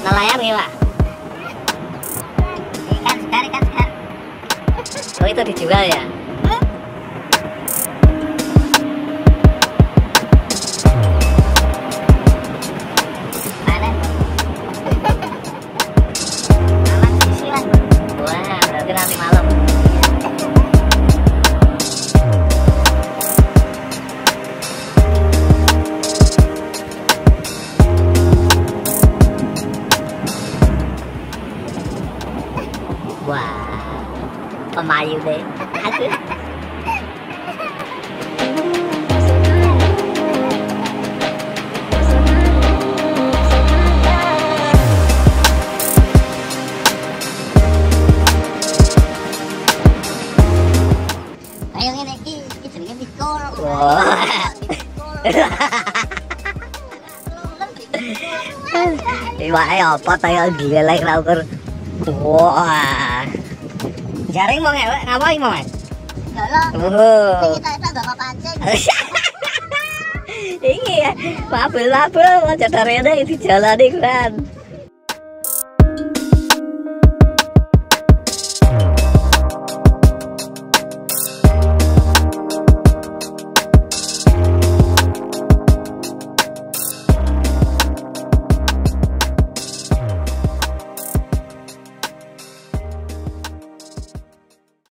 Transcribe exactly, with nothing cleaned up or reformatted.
Nelayan ya Pak? Ikan segar, ikan segar. Oh itu dijual ya? Panen. Aman sisiwan. Wah berarti nanti malam. Wah, pemayu deh. Aduh. Ayo ngene iki, iki jenenge Dipikul. Wah. Iwake apa ta ya gelek ra ukur. Wah. Jaring mau ngewek ngapain mau Mas? Lho. Oh. Kita itu bapak pancing. Iki ya, mabel-mabel aja darene di jalan iki kan.